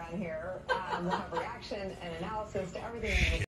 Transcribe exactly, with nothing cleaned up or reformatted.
on here. Um, we'll have reaction and analysis to everything.